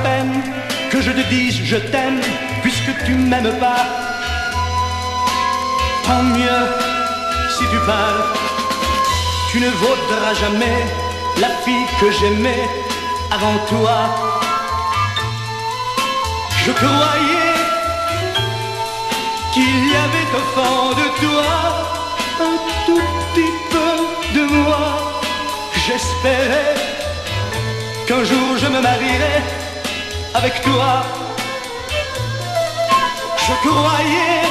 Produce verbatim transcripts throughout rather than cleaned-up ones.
peine que je te dise je t'aime, puisque tu m'aimes pas. Tant mieux si tu pars, tu ne vaudras jamais la fille que j'aimais avant toi. Je croyais qu'il y avait au fond de toi un tout petit peu de moi. J'espérais qu'un jour je me marierais avec toi. Je croyais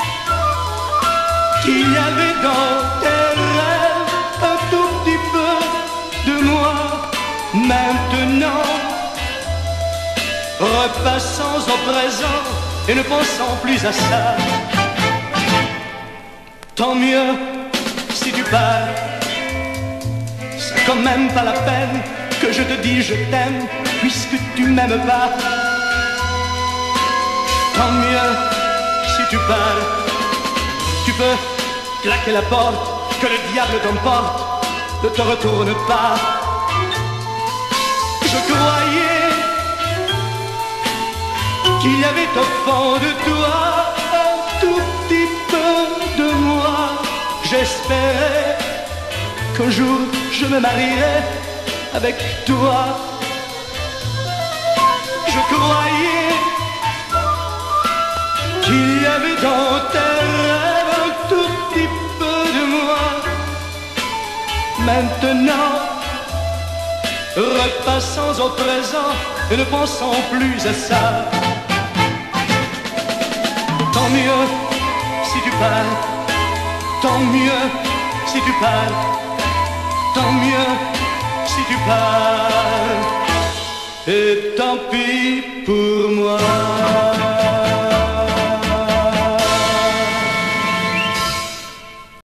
qu'il y avait dans tes rêves un tout petit peu de moi. Maintenant, repassons au présent et ne pensons plus à ça. Tant mieux si tu pars, c'est quand même pas la peine que je te dis je t'aime, puisque tu m'aimes pas. Tant mieux si tu pars, tu peux claquer la porte, que le diable t'emporte, ne te retourne pas. Je croyais qu'il y avait au fond de toi un tout petit peu de moi. J'espérais qu'un jour je me marierais avec toi. Je croyais qu'il y avait dans tes rêves un tout petit peu de moi. Maintenant, repassons au présent et ne pensons plus à ça. Tant mieux si tu pars, tant mieux si tu pars, tant mieux si tu pars, et tant pis pour moi.